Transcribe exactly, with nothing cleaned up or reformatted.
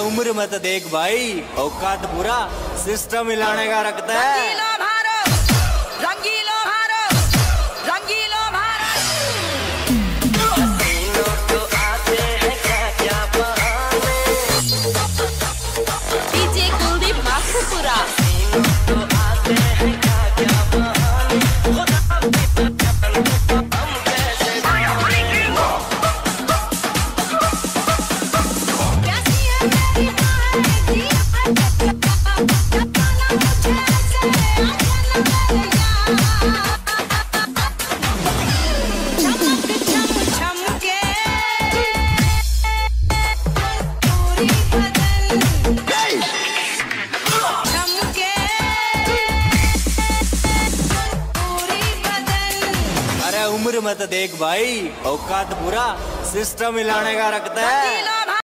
उम्र मत देख भाई, औकात पूरा सिस्टम हिलाने का रखता है। रंगीला भारत, रंगीला भारत, रंगीला भारत। हसीनों को आते हैं क्या क्या बहाने, डीजे कुलदीप माखुपुरा। हसीनों को आते हैं क्या क्या बहाने, खुदा भी तो जानता हम कैसे जाने। कैसी है मेरी माहेगी, जताना मुझे ऐसे आजना मेरे यार। चमक चम चम के पूरी बदन चमके पूरी बदन। अरे उम्र मत देख भाई, औकात पूरा सिस्टम हिलाने का रखता है। रंगीला